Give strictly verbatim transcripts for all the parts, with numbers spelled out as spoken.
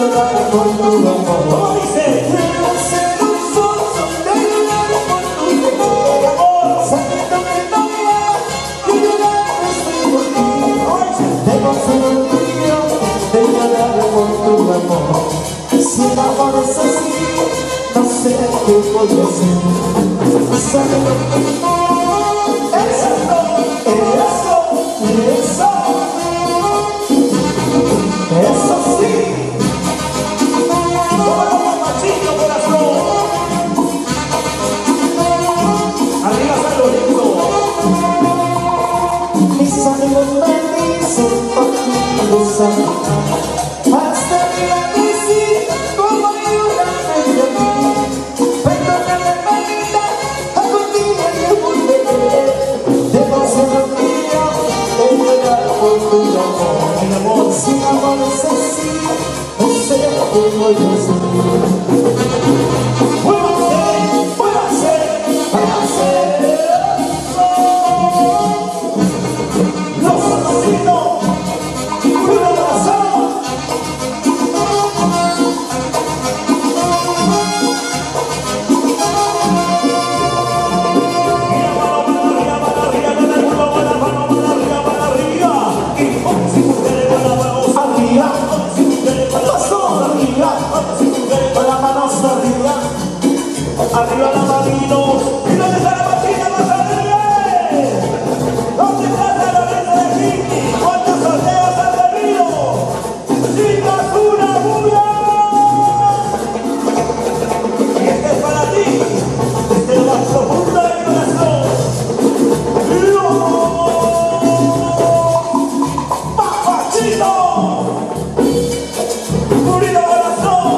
llorar por tu amor. ¿Cómo dice? Quiero ser un socio de llorar por tu amor. Sabiendo que no me amas, yo llorando estoy por ti. Debo ser un niño de llorar por tu amor. Si el amor es así, no sé qué voy a hacer. Sabiendo que no, eso, eso, eso. Eso sí, solo Papachito corazón. Arriba San Lorenzo. Mis amigos me dicen por ti besar. Hasta mi decir como ayúdame de ti. Perdóname mamita, algún día yo volveré. Debo ser un día de llorar por tu amor. Mi amor, Si el amor es así, no sé qué voy a hacer. puedo hacer, puedo hacer, puedo hacer. Los Papachito, puro corazón. Mira para arriba, para arriba, con el culo para abajo, para arriba, para arriba. Y si mujeres para abajo, Arriba, si mujeres para abajo, paso arriba, si mujeres con las manos arriba. arriba la manito. ¿Y dónde está la máquina más alegre? ¿Dónde está la Lorenzo de Quinti? ¿Cuántas solteras han venido? ¡Chicas, una bulla! Y este es para ti, desde lo más profundo de mi corazón. ¡No! ¡Papachito! ¡Purito corazón!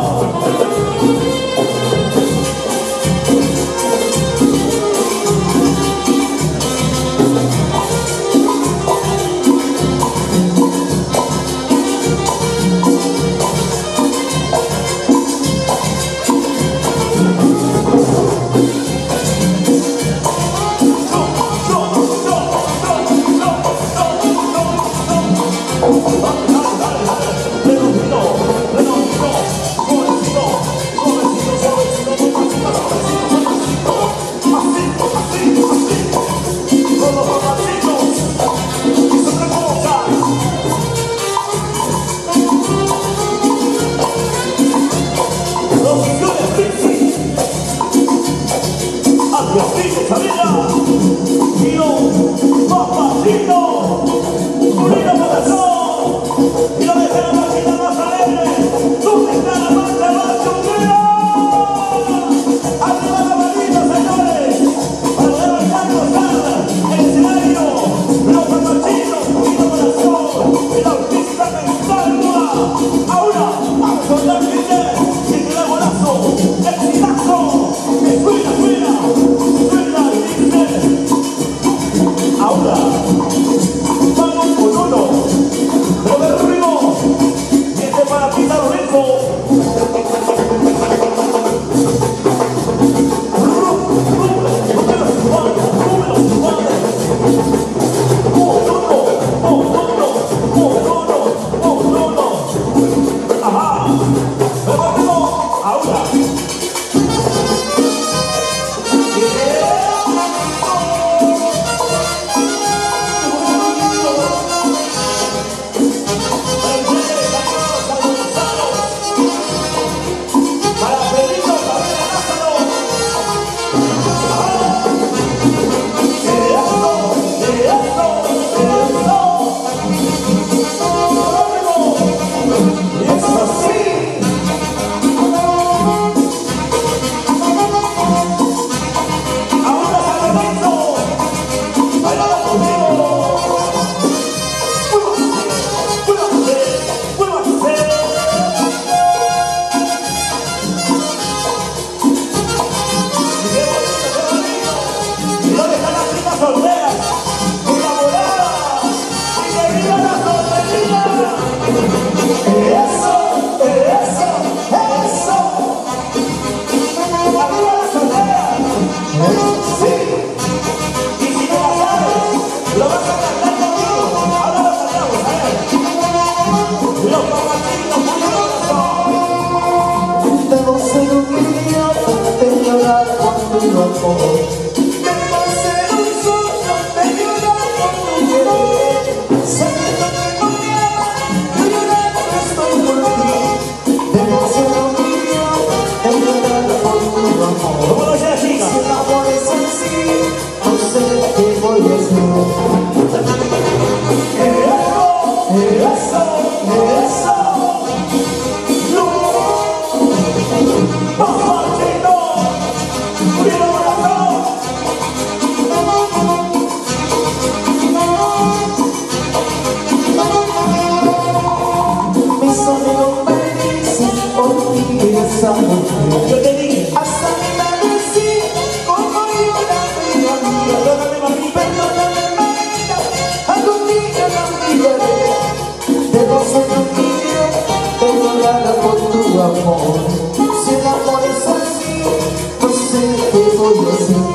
mujer. Yo te dije, Hasta mi madre sí, como yo la veía mía. perdóname, mamita. Perdóname, mamita, algún día la olvidaré. Debo ser un niño, enamorada por tu amor. Si el amor es así, no sé qué voy a hacer.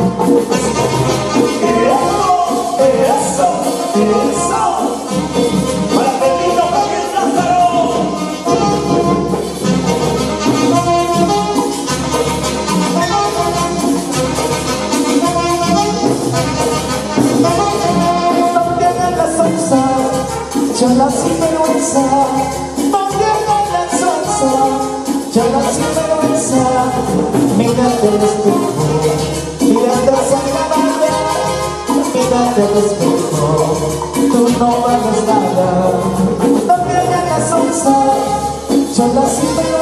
Eso, eso. Para Pedrito Javier Lázaro. No te hagas la sonsa, ya la sinvergüenza. No te hagas la sonsa, ya la sinvergüenza. Mírate al espejo, mírate hacia la banda. Mírate al espejo, tú no vales nada. No te hagas la sonsa, ya la sinvergüenza.